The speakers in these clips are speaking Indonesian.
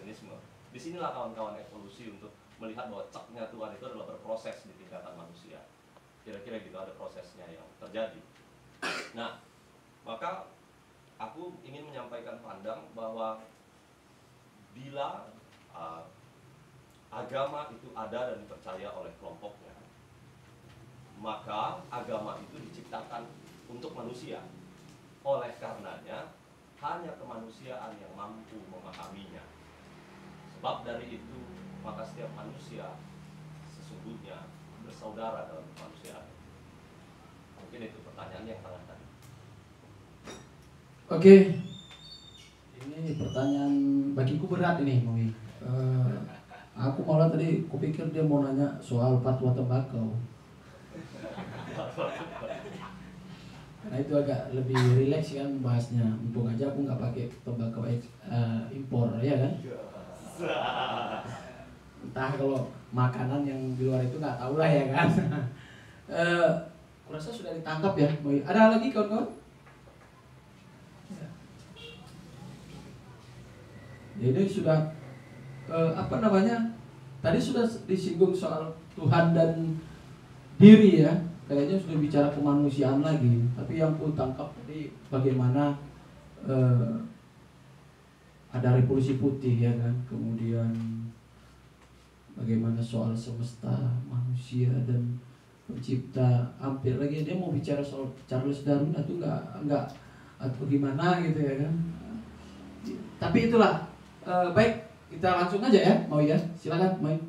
darwinisme. Disinilah kawan-kawan evolusi untuk melihat bahwa caknya Tuhan itu adalah berproses di tingkatan manusia. Kira-kira gitu ada prosesnya yang terjadi. Nah, maka aku ingin menyampaikan pandang bahwa bila agama itu ada dan dipercaya oleh kelompoknya, maka agama itu diciptakan untuk manusia. Oleh karenanya, hanya kemanusiaan yang mampu memahaminya. Sebab dari itu, maka setiap manusia sesungguhnya bersaudara dalam kemanusiaan. Mungkin itu pertanyaan yang sangat tadi. Oke, ini pertanyaan bagiku berat ini, Mowi. Aku malah tadi kupikir dia mau nanya soal fatwa tembakau. Karena itu agak lebih rileks kan bahasnya. Untung aja aku nggak pakai tembakau impor ya kan. Entah kalau makanan yang di luar itu nggak tahu lah ya kan. Kurasa sudah ditangkap ya. Ada lagi kawan-kawan? Jadi sudah apa namanya? Tadi sudah disinggung soal Tuhan dan diri ya. Kayaknya sudah bicara kemanusiaan lagi. Tapi yang ku tangkap tadi bagaimana ada revolusi putih ya kan. Kemudian bagaimana soal semesta, manusia dan pencipta. Hampir lagi dia mau bicara soal Charles Darwin atau enggak atau gimana gitu ya kan. Tapi itulah baik, kita langsung aja ya, mau ya, silakan, Mai.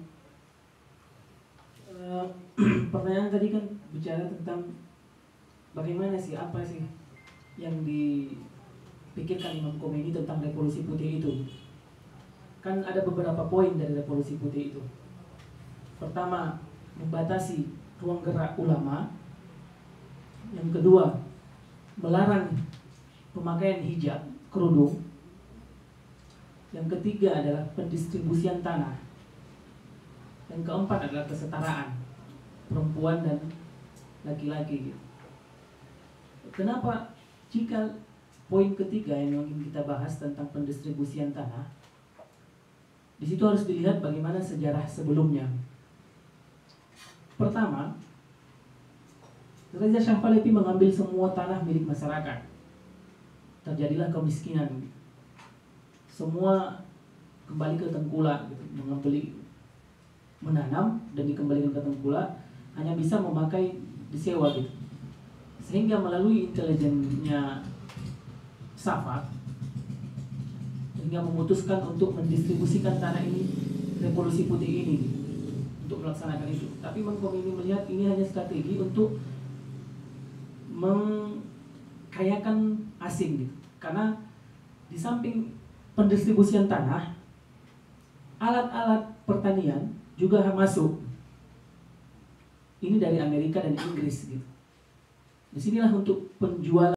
Pertanyaan tadi kan bicara tentang bagaimana sih, apa sih yang dipikirkan Imam Khomeini tentang revolusi putih itu. Kan ada beberapa poin dari revolusi putih itu. Pertama, membatasi ruang gerak ulama. Yang kedua, melarang pemakaian hijab, kerudung. Yang ketiga adalah pendistribusian tanah. Yang keempat adalah kesetaraan perempuan dan laki-laki. Kenapa jika poin ketiga yang ingin kita bahas tentang pendistribusian tanah, di situ harus dilihat bagaimana sejarah sebelumnya. Pertama, Reza Shah Pahlavi mengambil semua tanah milik masyarakat. Terjadilah kemiskinan. Semua kembali ke tengkulak, gitu. Menanam dan dikembalikan ke tengkulak hanya bisa memakai disewa gitu. Sehingga melalui intelijennya Safa hingga memutuskan untuk mendistribusikan tanah ini, revolusi putih ini gitu, untuk melaksanakan itu. Tapi Imam Khomeini melihat ini hanya strategi untuk mengkayakan asing gitu. Karena di samping pendistribusian tanah, alat-alat pertanian juga masuk. Ini dari Amerika dan Inggris gitu. Disinilah untuk penjualan